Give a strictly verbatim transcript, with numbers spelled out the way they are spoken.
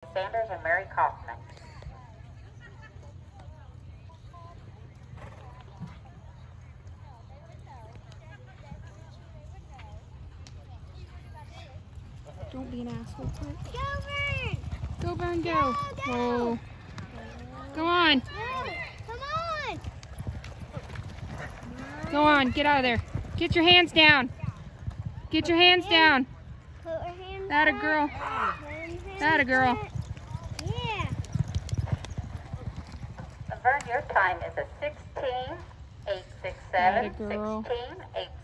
Sanders and Mary Kaufman. Don't be an asshole. Go, Vern! Go, Vern, go. Go, go. Oh. Go on. Go. Come on! Go on. Get out of there. Get your hands down. Get your hands down. Put her hands That a back. girl. Hands That a girl. back. Yeah. Vern, your time is a sixteen eight six seven, That a girl. sixteen eight